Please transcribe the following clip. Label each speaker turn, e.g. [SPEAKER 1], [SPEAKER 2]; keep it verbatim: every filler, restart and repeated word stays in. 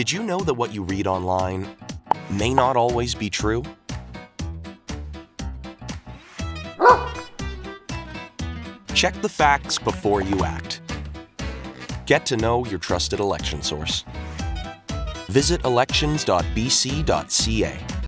[SPEAKER 1] Did you know that what you read online may not always be true? Check the facts before you act. Get to know your trusted election source. Visit elections dot b c dot c a.